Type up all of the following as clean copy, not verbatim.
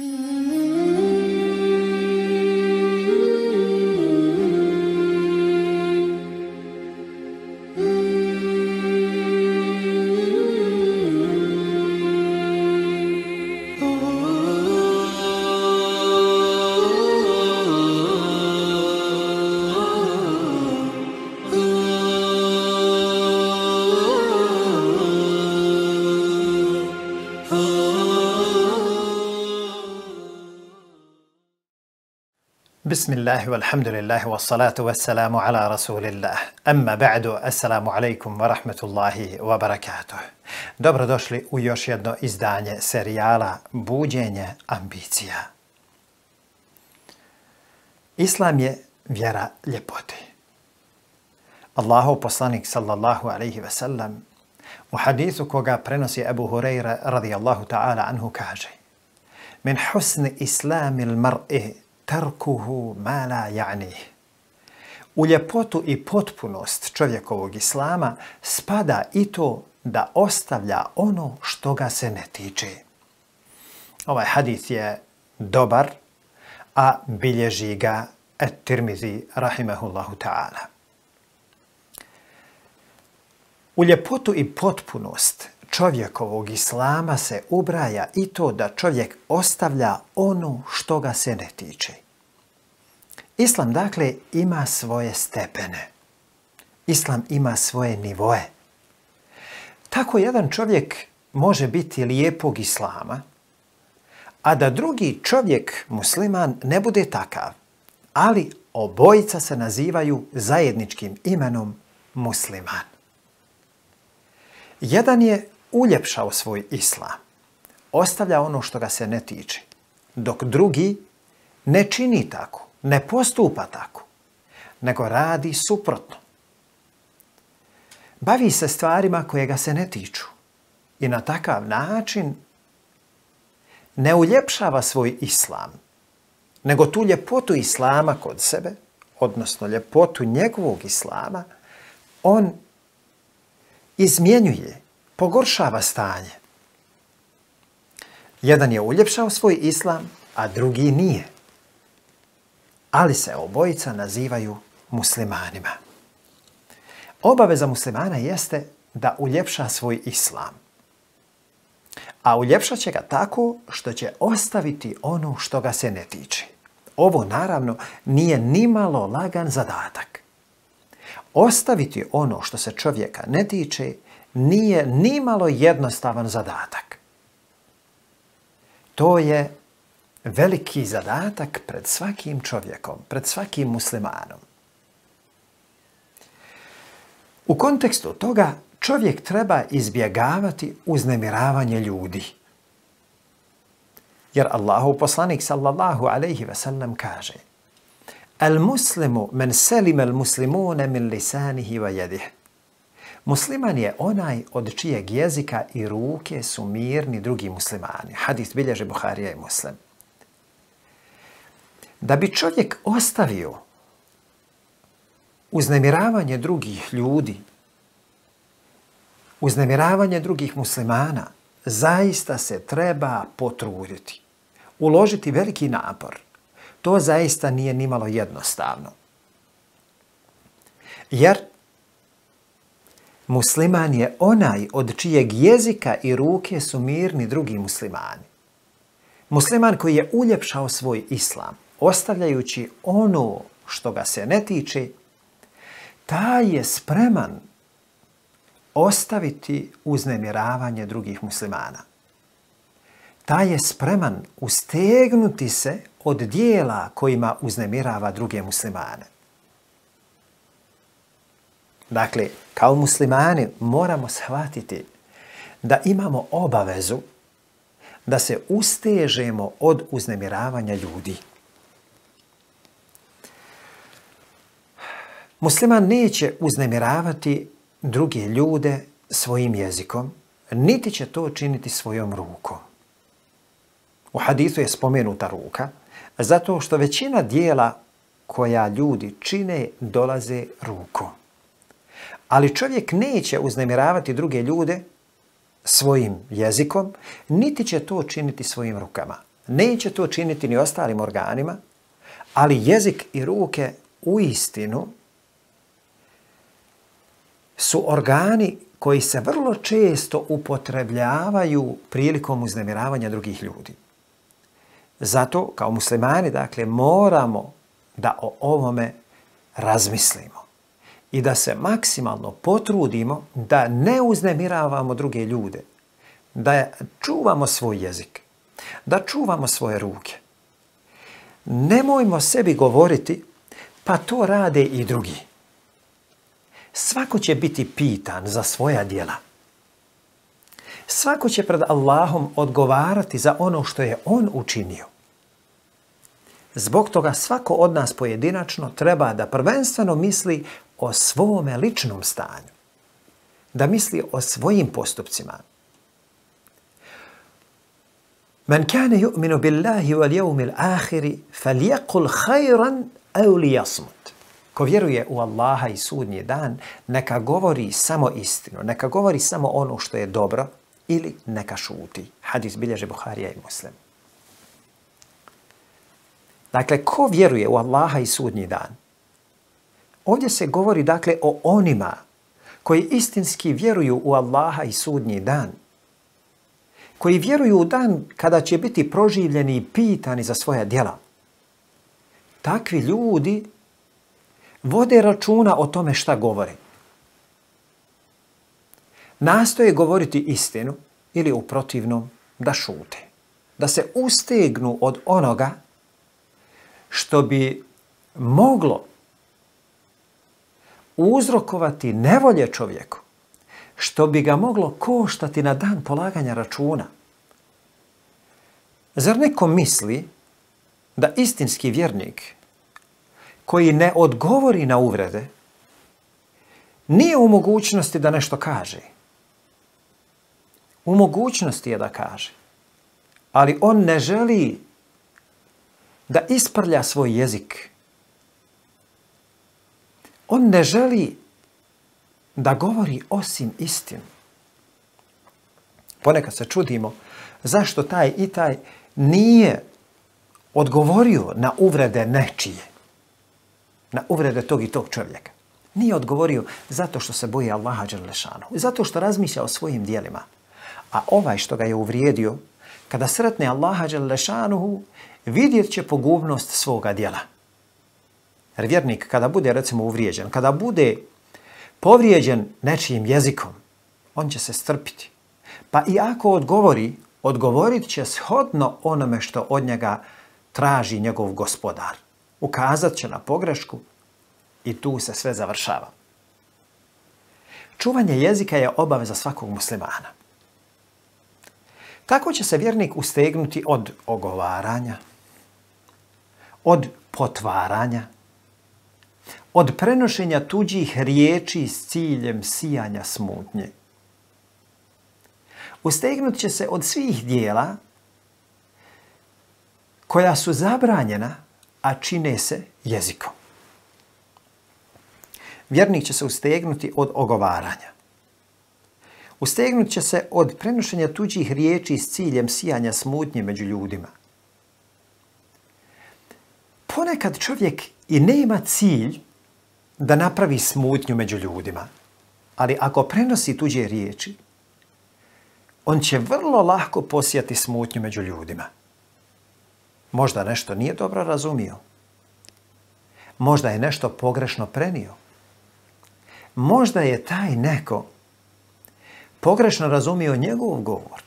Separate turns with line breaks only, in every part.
Bismillahi walhamdulillahi wassalatu wassalamu ala rasulillah. Amma ba'du, assalamu alaikum wa rahmatullahi wa barakatuh. Dobrodošli u još jedno izdanje serijala Buđenje ambicija. Islam je vjera ljepote. Allahov poslanik sallallahu alaihi ve sellem u hadisu koga prenosi Ebu Hureyre radijallahu ta'ala anhu kaže: Min husni islamil mar'i tarkuhu ma la ja'nih. U ljepotu i potpunost čovjekovog islama spada i to da ostavlja ono što ga se ne tiče. Ovaj hadis je dobar, a bilježi ga At-Tirmizi rahimahullahu ta'ala. U ljepotu i potpunost čovjekovog islama se ubraja i to da čovjek ostavlja ono što ga se ne tiče. Islam, dakle, ima svoje stepene. Islam ima svoje nivoe. Tako jedan čovjek može biti lijepog islama, a da drugi čovjek, musliman, ne bude takav. Ali obojica se nazivaju zajedničkim imenom musliman. Jedan je uljepšao svoj islam, ostavlja ono što ga se ne tiče, dok drugi ne čini tako, ne postupa tako, nego radi suprotno. Bavi se stvarima koje ga se ne tiču i na takav način ne uljepšava svoj islam, nego tu ljepotu islama kod sebe, odnosno ljepotu njegovog islama, on izmjenjuje, pogoršava stanje. Jedan je uljepšao svoj islam, a drugi nije. Ali se obojica nazivaju muslimanima. Obaveza muslimana jeste da uljepša svoj islam. A uljepšat će ga tako što će ostaviti ono što ga se ne tiče. Ovo naravno nije nimalo lagan zadatak. Ostaviti ono što se čovjeka ne tiče nije nimalo jednostavan zadatak. To je veliki zadatak pred svakim čovjekom, pred svakim muslimanom. U kontekstu toga čovjek treba izbjegavati uznemiravanje ljudi. Jer Allahov poslanik sallallahu alaihi ve sellem kaže: Al muslimu men selime al muslimune min lisanihi wa yadihi. Musliman je onaj od čijeg jezika i ruke su mirni drugi muslimani. Hadis bilježi Buharija i Muslim. Da bi čovjek ostavio uznemiravanje drugih ljudi, uznemiravanje drugih muslimana, zaista se treba potruditi, uložiti veliki napor. To zaista nije nimalo jednostavno. Jer musliman je onaj od čijeg jezika i ruke su mirni drugi muslimani. Musliman koji je uljepšao svoj islam, ostavljajući ono što ga se ne tiče, taj je spreman ostaviti uznemiravanje drugih muslimana. Taj je spreman ustegnuti se od dijela kojima uznemirava druge muslimane. Dakle, kao muslimani moramo shvatiti da imamo obavezu da se ustežemo od uznemiravanja ljudi. Musliman neće uznemiravati druge ljude svojim jezikom, niti će to činiti svojom rukom. U hadisu je spomenuta ruka, zato što većina dijela koja ljudi čine dolaze rukom. Ali čovjek neće uznemiravati druge ljude svojim jezikom, niti će to činiti svojim rukama. Neće to činiti ni ostalim organima, ali jezik i ruke uistinu su organi koji se vrlo često upotrebljavaju prilikom uznemiravanja drugih ljudi. Zato, kao muslimani, dakle, moramo da o ovome razmislimo i da se maksimalno potrudimo da ne uznemiravamo druge ljude, da čuvamo svoj jezik, da čuvamo svoje ruke. Nemojmo sebi govoriti, pa to rade i drugi. Svako će biti pitan za svoja djela. Svako će pred Allahom odgovarati za ono što je on učinio. Zbog toga svako od nas pojedinačno treba da prvenstveno misli o svome ličnom stanju. Da misli o svojim postupcima. Men kane yu'minu billahi wal yawmil akhiri falyaqul khayran aw liyasmut. Ko vjeruje u Allaha i sudnji dan, neka govori samo istinu, neka govori samo ono što je dobro ili neka šuti. Hadis bilježe Buharija i Muslim. Dakle, ko vjeruje u Allaha i sudnji dan? Ovdje se govori, dakle, o onima koji istinski vjeruju u Allaha i sudnji dan. Koji vjeruju u dan kada će biti proživljeni i pitani za svoja djela. Takvi ljudi vode računa o tome šta govore. Nastoje govoriti istinu ili u protivnom da šute. Da se ustegnu od onoga što bi moglo uzrokovati nevolje čovjeku, što bi ga moglo koštati na dan polaganja računa. Zar neko misli da istinski vjernik koji ne odgovori na uvrede nije u mogućnosti da nešto kaže? U mogućnosti je da kaže, ali on ne želi da isprlja svoj jezik. On ne želi da govori osim istinu. Ponekad se čudimo zašto taj i taj nije odgovorio na uvrede nečije, na uvrede tog i tog čovjeka. Nije odgovorio zato što se boji Allaha dželle šanuhu, zato što razmišlja o svojim dijelima. A ovaj što ga je uvrijedio, kada sretne Allaha dželle šanuhu, vidjet će pogubnost svoga djela. Jer vjernik kada bude recimo uvrijeđen, kada bude povrijeđen nečijim jezikom, on će se strpiti. Pa i ako odgovori, odgovorit će shodno onome što od njega traži njegov gospodar. Ukazat će na pogrešku i tu se sve završava. Čuvanje jezika je obaveza svakog muslimana. Tako će se vjernik ustegnuti od ogovaranja, od potvaranja, od prenošenja tuđih riječi s ciljem sijanja smutnje. Ustegnut će se od svih dijela koja su zabranjena, a čine se jezikom. Vjernik će se ustegnuti od ogovaranja. Ustegnut će se od prenošenja tuđih riječi s ciljem sijanja smutnje među ljudima. Ponekad čovjek i nema cilj da napravi smutnju među ljudima, ali ako prenosi tuđe riječi, on će vrlo lako posijati smutnju među ljudima. Možda nešto nije dobro razumio. Možda je nešto pogrešno prenio. Možda je taj neko pogrešno razumio njegov govor.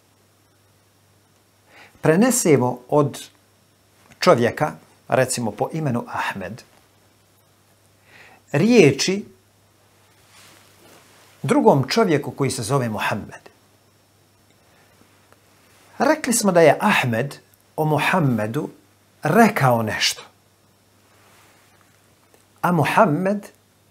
Prenesemo od čovjeka, recimo po imenu Ahmed, riječi drugom čovjeku koji se zove Muhammed. Rekli smo da je Ahmed o Muhammedu rekao nešto. A Muhammed,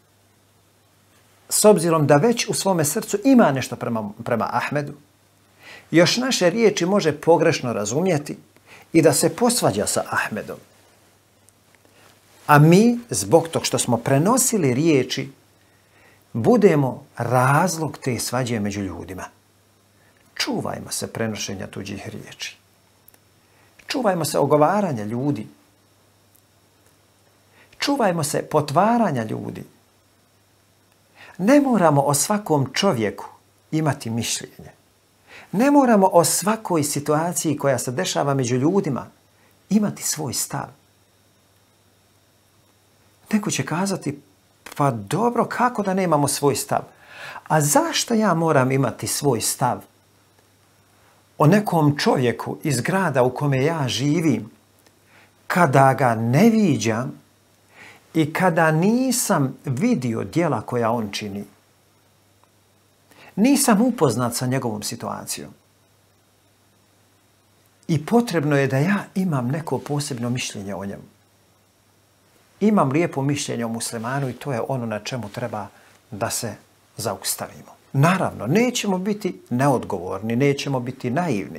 s obzirom da već u svome srcu ima nešto prema Ahmedu, još naše riječi može pogrešno razumjeti i da se posvađa sa Ahmedom. A mi, zbog tog što smo prenosili riječi, budemo razlog te svađe među ljudima. Čuvajmo se prenošenja tuđih riječi. Čuvajmo se ogovaranja ljudi. Čuvajmo se potvaranja ljudi. Ne moramo o svakom čovjeku imati mišljenje. Ne moramo o svakoj situaciji koja se dešava među ljudima imati svoj stav. Neko će kazati, pa dobro, kako da nemamo svoj stav? A zašto ja moram imati svoj stav o nekom čovjeku iz grada u kome ja živim, kada ga ne viđam i kada nisam vidio djela koja on čini? Nisam upoznat sa njegovom situacijom. I potrebno je da ja imam neko posebno mišljenje o njemu. Imam lijepo mišljenje o muslimanu i to je ono na čemu treba da se zaustavimo. Naravno, nećemo biti neodgovorni, nećemo biti naivni.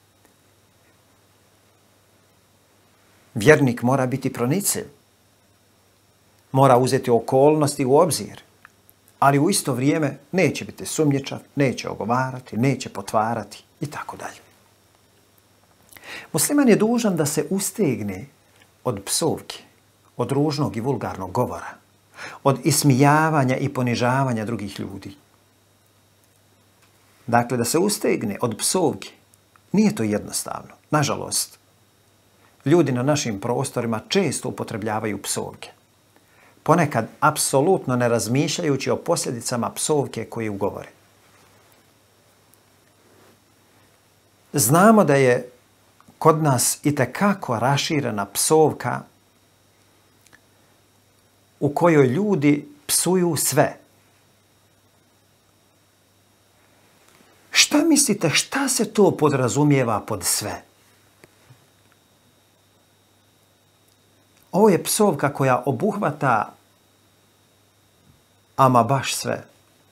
Vjernik mora biti pronicljiv. Mora uzeti okolnosti u obzir. Ali u isto vrijeme neće biti sumnjičav, neće ogovarati, neće potvarati i tako dalje. Musliman je dužan da se ustegne od psovki, od ružnog i vulgarnog govora, od ismijavanja i ponižavanja drugih ljudi. Dakle, da se ustegne od psovki, nije to jednostavno. Nažalost, ljudi na našim prostorima često upotrebljavaju psovke. Ponekad apsolutno ne razmišljajući o posljedicama psovke koje ugovore. Znamo da je kod nas itekako raširena psovka u kojoj ljudi psuju sve. Šta mislite, šta se to podrazumijeva pod sve? Ovo je psovka koja obuhvata ama baš sve.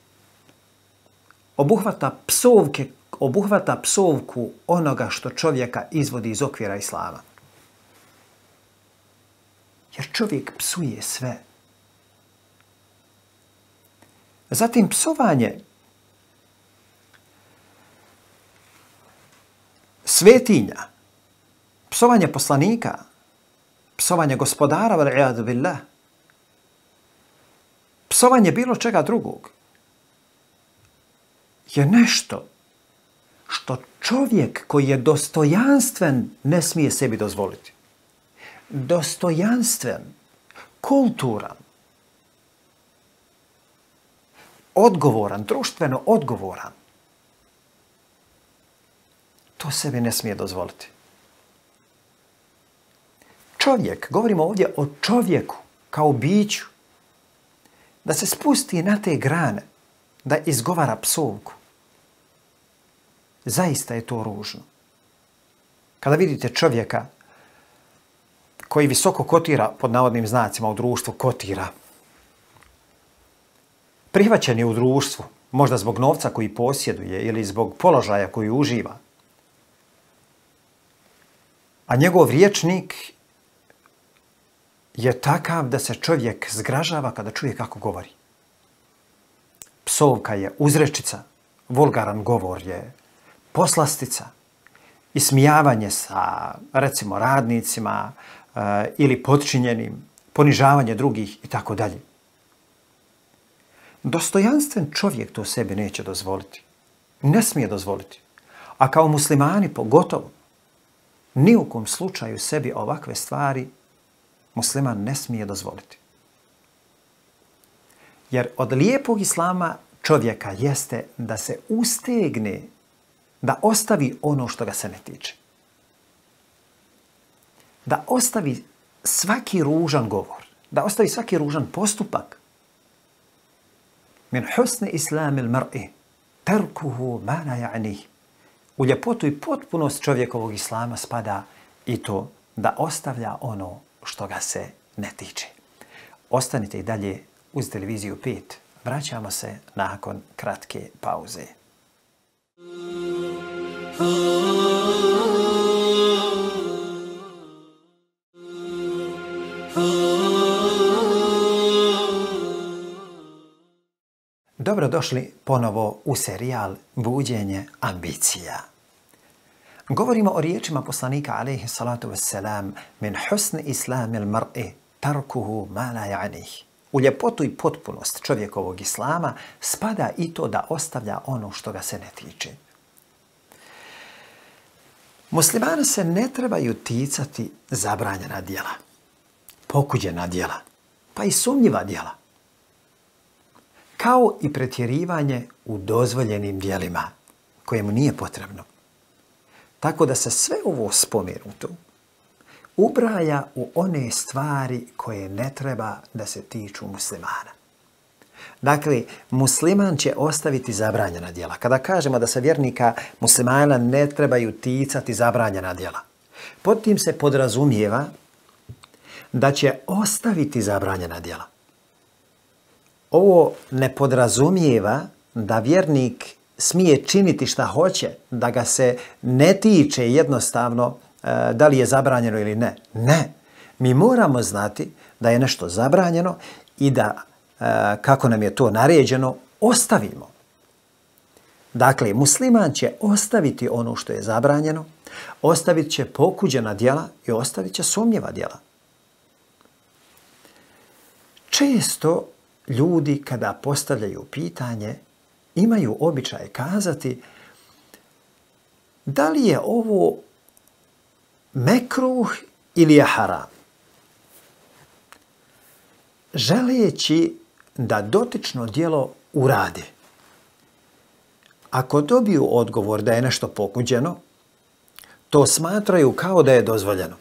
Obuhvata psovku onoga što čovjeka izvodi iz okvira islama. Jer čovjek psuje sve. Zatim psovanje svetinja, psovanje poslanika, psovanje gospodara, val'ijadu billah, psovanje bilo čega drugog je nešto što čovjek koji je dostojanstven ne smije sebi dozvoliti. Dostojanstven, kulturan, odgovoran, društveno odgovoran, to sebi ne smije dozvoliti. Čovjek, govorimo ovdje o čovjeku kao biću, da se spusti na te grane, da izgovara psovku. Zaista je to ružno. Kada vidite čovjeka koji visoko kotira, pod navodnim znacima u društvu, kotira, prihvaćen je u društvu, možda zbog novca koji posjeduje ili zbog položaja koji uživa, a njegov rječnik je takav da se čovjek zgražava kada čuje kako govori. Psovka je uzrečica, vulgaran govor je poslastica, ismijavanje sa, recimo, radnicima ili podčinjenim, ponižavanje drugih i tako dalje. Dostojanstven čovjek to sebi neće dozvoliti. Ne smije dozvoliti. A kao muslimani pogotovo, ni u kom slučaju sebi ovakve stvari musliman ne smije dozvoliti. Jer od lijepog islama čovjeka jeste da se ustegne, da ostavi ono što ga se ne tiče. Da ostavi svaki ružan govor, da ostavi svaki ružan postupak. Min husni islamil mar'i terkuhu ma la ya'nih. U ljepotu i potpunost čovjekovog islama spada i to da ostavlja ono što ga se ne tiče. Ostanite i dalje uz televiziju 5. Vraćamo se nakon kratke pauze. Dobrodošli ponovo u serijal Buđenje ambicija. Govorimo o riječima poslanika alejhi salatu vesselam min husni islamil mar'i tarkuhu ma la ya'nih. U ljepotu i potpunost čovjekovog islama spada i to da ostavlja ono što ga se ne tiče. Muslimani se ne trebaju ticati zabranjena djela, pokuđena djela, pa i sumnjiva djela, kao i pretjerivanje u dozvoljenim djelima kojemu nije potrebno. Tako da se sve ovo spomenuto ubraja u one stvari koje ne treba da se tiču muslimana. Dakle, musliman će ostaviti zabranjena djela. Kada kažemo da se vjernika muslimana ne trebaju ticati zabranjena djela, pod tim se podrazumijeva da će ostaviti zabranjena djela. Ovo ne podrazumijeva da vjernik smije činiti šta hoće, da ga se ne tiče jednostavno da li je zabranjeno ili ne. Ne. Mi moramo znati da je nešto zabranjeno i da, kako nam je to naređeno, ostavimo. Dakle, musliman će ostaviti ono što je zabranjeno, ostavit će pokuđena djela i ostavit će sumnjiva djela. Često ljudi kada postavljaju pitanje imaju običaj kazati da li je ovo mekruh ili je haram, želeći da dotično djelo urade. Ako dobiju odgovor da je nešto pokuđeno, to smatraju kao da je dozvoljeno.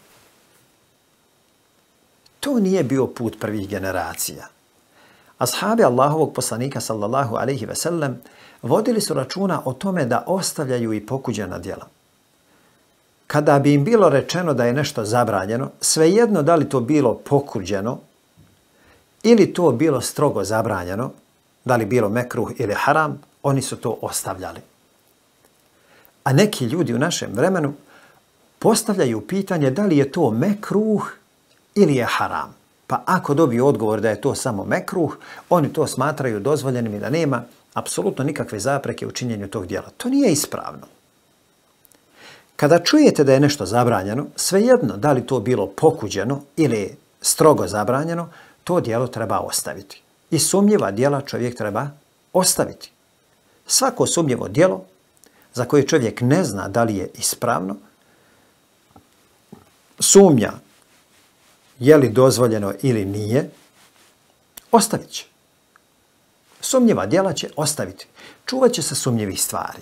To nije bio put prvih generacija. Ashabi Allahovog poslanika sallallahu alejhi ve sellem vodili su računa o tome da ostavljaju i pokuđena djela. Kada bi im bilo rečeno da je nešto zabranjeno, svejedno da li to bilo pokuđeno ili to bilo strogo zabranjeno, da li bilo mekruh ili haram, oni su to ostavljali. A neki ljudi u našem vremenu postavljaju pitanje da li je to mekruh ili je haram. Pa ako dobiju odgovor da je to samo mekruh, oni to smatraju dozvoljenim i da nema apsolutno nikakve zapreke u činjenju tog djela. To nije ispravno. Kada čujete da je nešto zabranjeno, svejedno da li to bilo pokuđeno ili strogo zabranjeno, to djelo treba ostaviti. I sumnjiva djela čovjek treba ostaviti. Svako sumnjivo djelo za koje čovjek ne zna da li je ispravno, sumnja je li dozvoljeno ili nije, ostavit će. Sumnjiva djela će ostaviti. Čuvat će se sumnjivih stvari.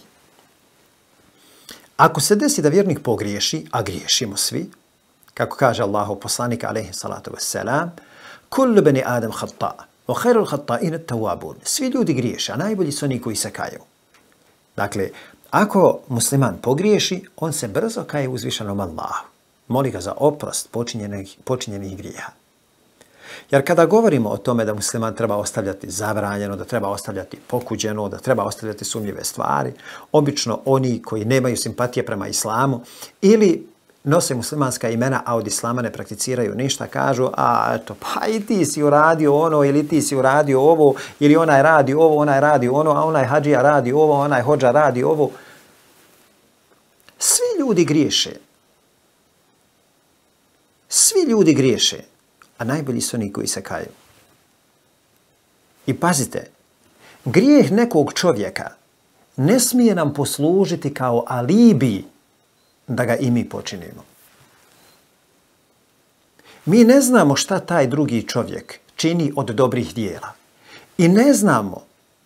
Ako se desi da vjernik pogriješi, a griješimo svi, kako kaže Allahov poslanik alejhi salatu vesselam, kullu bani Adam khata, wa khairul khata'in at-tawwabun. Svi ljudi griješe, a najbolji su oni koji se kaju. Dakle, ako musliman pogriješi, on se brzo kaje uzvišenom Allahu. Moli ga za oprost počinjenih grijeha. Jer kada govorimo o tome da musliman treba ostavljati zabranjeno, da treba ostavljati pokuđeno, da treba ostavljati sumnjive stvari, obično oni koji nemaju simpatije prema islamu ili nose muslimanska imena, a od islama ne prakticiraju ništa, kažu, a eto, pa i ti si uradio ono, ili ti si uradio ovo, ili onaj radi ovo, onaj radi ono, a onaj hadžija radi ovo, onaj hođa radi ovo. Svi ljudi griješe. Svi ljudi griješe, a najbolji su oni koji se kaju. I pazite, grijeh nekog čovjeka ne smije nam poslužiti kao alibi da ga i mi počinimo. Mi ne znamo šta taj drugi čovjek čini od dobrih dijela. I ne znamo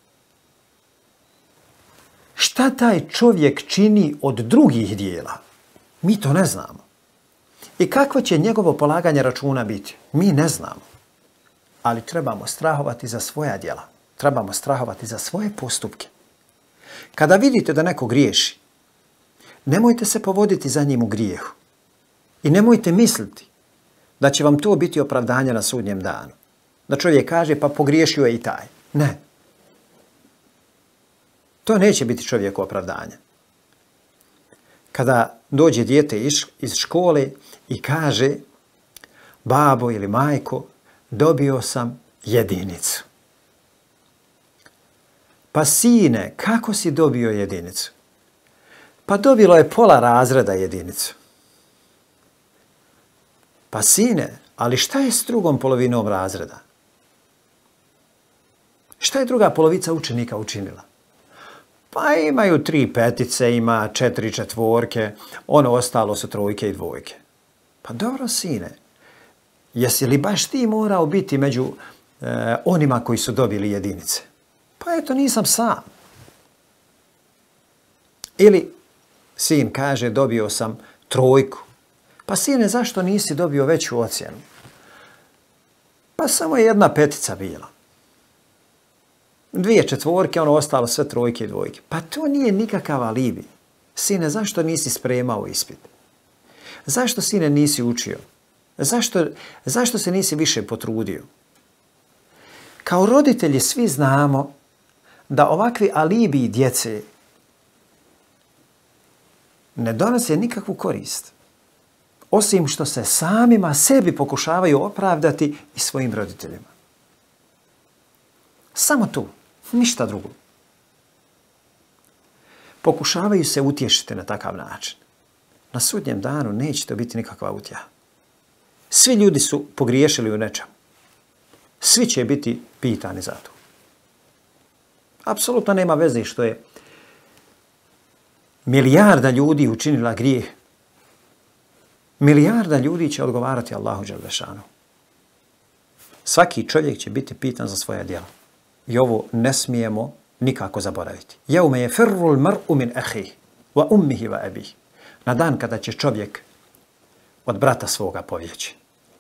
šta taj čovjek čini od drugih dijela. Mi to ne znamo. I kakvo će njegovo polaganje računa biti? Mi ne znamo. Ali trebamo strahovati za svoja djela. Trebamo strahovati za svoje postupke. Kada vidite da neko griješi, nemojte se povoditi za njim u grijehu. I nemojte misliti da će vam to biti opravdanje na sudnjem danu. Da čovjek kaže, pa pogriješio je i taj. Ne. To neće biti čovjeku opravdanje. Kada dođe dijete iz škole i kaže, babo ili majko, dobio sam jedinicu. Pa sine, kako si dobio jedinicu? Pa dobilo je pola razreda jedinicu. Pa sine, ali šta je s drugom polovinom razreda? Šta je druga polovica učenika učinila? Pa imaju 3 petice, ima 4 četvorke, ono ostalo su 3 i 2. Pa dobro, sine, jesi li baš ti morao biti među onima koji su dobili jedinice? Pa eto, nisam sam. Ili sin kaže, dobio sam 3. Pa sine, zašto nisi dobio veću ocjenu? Pa samo je 1 petica bila. 2 četvorke, ono ostalo sve 3 i 2. Pa to nije nikakav alibi. Sine, zašto nisi spremao ispit? Zašto, sine, nisi učio? Zašto se nisi više potrudio? Kao roditelji svi znamo da ovakvi alibiji djece ne donose nikakvu korist. Osim što se samima sebi pokušavaju opravdati i svojim roditeljima. Samo tu, ništa drugo. Pokušavaju se utješiti na takav način. Na sudnjem danu neće to biti nikakva utjeha. Svi ljudi su pogriješili u nečemu. Svi će biti pitani za to. Apsolutno nema veze što je milijarda ljudi učinila grijeh. Milijarda ljudi će odgovarati Allahu dželle šanu. Svaki čovjek će biti pitan za svoja djela. I ovo ne smijemo nikako zaboraviti. Jaume je firrul mar'u min ahihi wa ummihi wa abihi. Na dan kada će čovjek od brata svoga pobjeći.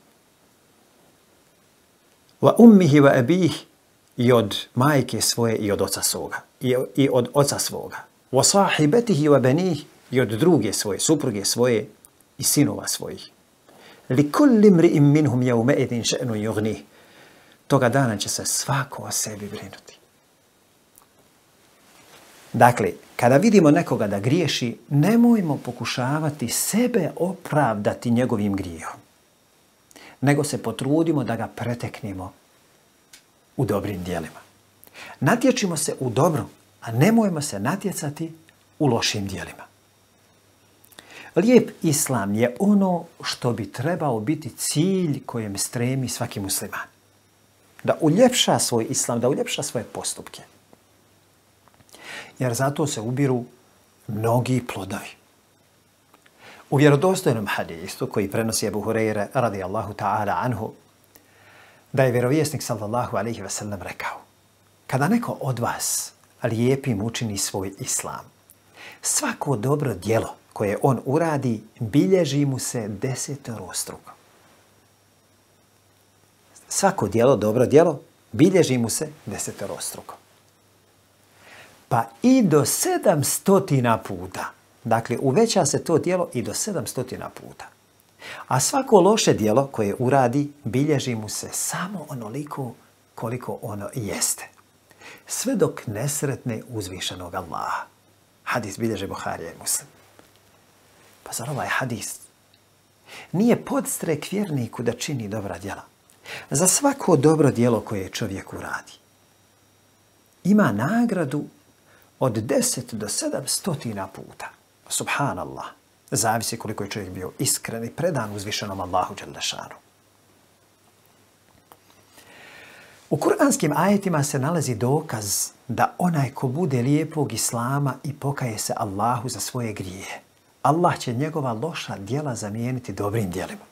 Wa ummihi wa abihi, i od majke svoje i od oca svoga. I od oca svoga. Wa sahibatihi wa banihi, i od druge svoje, supruge svoje i sinova svojih. Li kulli imri'in minhum yawma'idhin sha'nun yughnih. Toga dana će se svako o sebi brinuti. Dakle, kada vidimo nekoga da griješi, nemojmo pokušavati sebe opravdati njegovim grijehom. Nego se potrudimo da ga preteknemo u dobrim djelima. Natječimo se u dobru, a nemojmo se natjecati u lošim djelima. Lijep islam je ono što bi trebao biti cilj kojem stremi svaki musliman. Da uljepša svoj islam, da uljepša svoje postupke. Jer zato se ubiru mnogi plodovi. U vjerodostojnom hadisu koji prenosi Ebu Hureyre radijallahu ta'ala anhu, da je vjerovjesnik sallallahu alaihi ve sellem rekao: kada neko od vas lijepim učini svoj islam, svako dobro djelo koje on uradi bilježi mu se 10-struko. Svako djelo, dobro djelo, bilježi mu se 10-struko. Pa i do 700 puta. Dakle, uveća se to djelo i do 700 puta. A svako loše djelo koje uradi bilježi mu se samo onoliko koliko ono jeste. Sve dok ne sretne uzvišenog Allaha. Hadis bilježe Buharija i Muslim. Pa zar ovaj hadis nije podstrek vjerniku da čini dobra djela? Za svako dobro djelo koje čovjek uradi ima nagradu od 10 do 700 puta. Subhanallah. Zavisi koliko je čovjek bio iskren i predan uzvišenom Allahu dželle šanu. U kuranskim ajetima se nalazi dokaz da onaj ko bude lijepog islama i pokaje se Allahu za svoje grijehe, Allah će njegova loša djela zamijeniti dobrim djelima.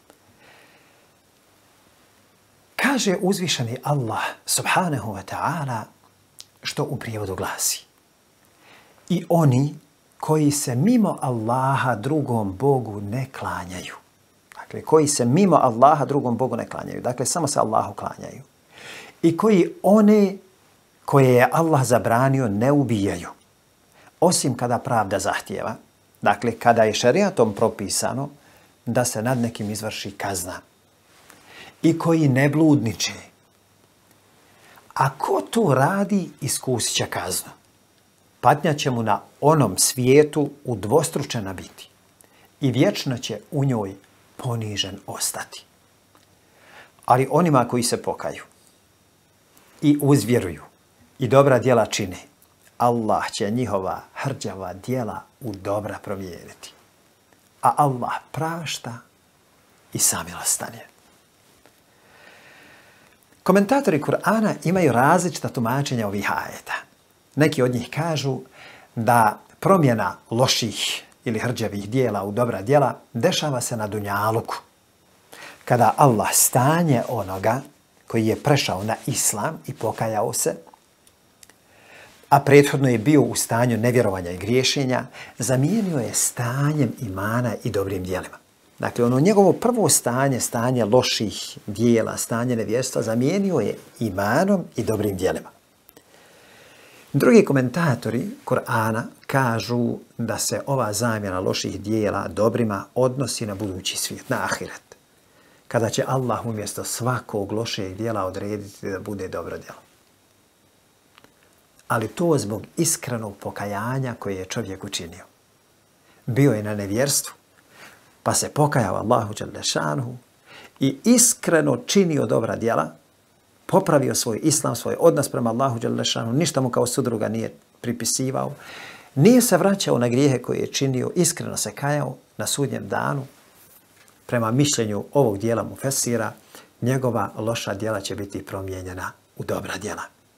Kaže uzvišeni Allah subhanahu wa ta'ala, što u prijevodu glasi: i oni koji se mimo Allaha drugom Bogu ne klanjaju. Dakle, koji se mimo Allaha drugom Bogu ne klanjaju. Dakle, samo se Allahu klanjaju. I koji one koje je Allah zabranio ne ubijaju. Osim kada pravda zahtijeva. Dakle, kada je šerijatom propisano da se nad nekim izvrši kazna. I koji ne bludniče. A ko to radi, iskusit će kaznu. Patnja će mu na onom svijetu udvostručena biti. I vječno će u njoj ponižen ostati. Ali onima koji se pokaju i uzvjeruju i dobra djela čine, Allah će njihova hrđava djela u dobra promijeniti. A Allah prašta i samilostan je. Komentatori Kur'ana imaju različita tumačenja ovih ajeta. Neki od njih kažu da promjena loših ili hrđavih dijela u dobra djela dešava se na dunjaluku. Kada Allah stanje onoga koji je prešao na islam i pokajao se, a prethodno je bio u stanju nevjerovanja i griješenja, zamijenio je stanjem imana i dobrim djelima. Dakle, ono njegovo prvo stanje, stanje loših dijela, stanje nevjerstva, zamijenio je imanom i dobrim djelima. Drugi komentatori Kur'ana kažu da se ova zamjena loših dijela dobrima odnosi na budući svijet, na ahiret. Kada će Allah umjesto svakog lošeg dijela odrediti da bude dobro djelo. Ali to zbog iskrenog pokajanja koje je čovjek učinio. Bio je na nevjerstvu, pa se pokajao Allahu dželle šanuhu i iskreno činio dobra djela, popravio svoj islam, svoj odnos prema Allahu dželle šanuhu, ništa mu kao sudruga nije pripisivao, nije se vraćao na grijehe koje je činio, iskreno se kajao na sudnjem danu. Prema mišljenju ovog dijela mufesira, njegova loša djela će biti promijenjena u dobra djela.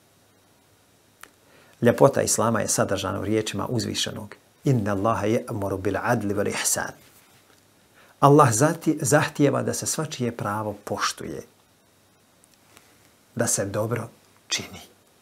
Ljepota islama je sadržana u riječima uzvišenog. Inna Allaha ya'muru bil adli wal ihsan. Allah zahtijeva da se svačije pravo poštuje, da se dobro čini.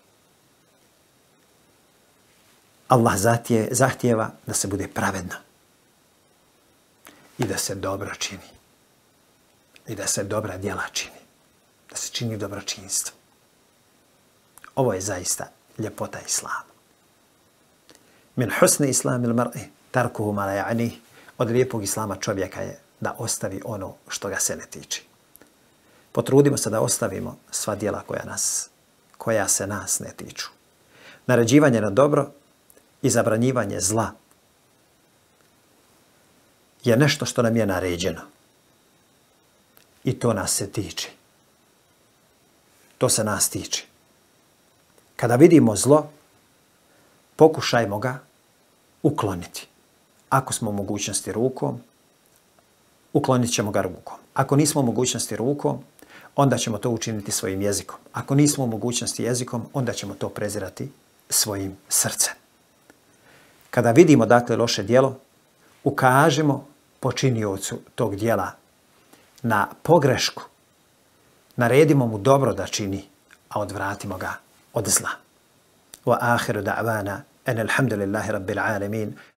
Allah zahtijeva da se bude pravedno i da se dobro čini i da se dobra djela čini, da se čini dobročinstvo. Ovo je zaista ljepota islama. Min husni islamil mar'i tarkuhu ma la ya'nih. Od lijepog islama čovjeka je da ostavi ono što ga se ne tiče. Potrudimo se da ostavimo sva djela koja se nas ne tiču. Naređivanje na dobro i zabranjivanje zla je nešto što nam je naređeno. I to nas se tiče. To se nas tiče. Kada vidimo zlo, pokušajmo ga ukloniti. Ako smo u mogućnosti rukom, uklonit ćemo ga rukom. Ako nismo u mogućnosti rukom, onda ćemo to učiniti svojim jezikom. Ako nismo u mogućnosti jezikom, onda ćemo to prezirati svojim srcem. Kada vidimo dakle loše djelo, ukažemo počiniocu tog djela na pogrešku, naredimo mu dobro da čini, a odvratimo ga od zla. Wa akhiru da'vana an alhamdulillahi rabbil alamin.